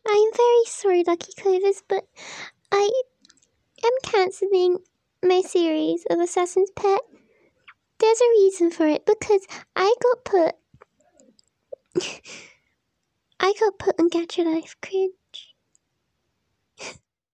I'm very sorry, Lucky Clovers, but I am cancelling my series of Assassin's Pet. There's a reason for it, because I got put on Gacha Life Cringe.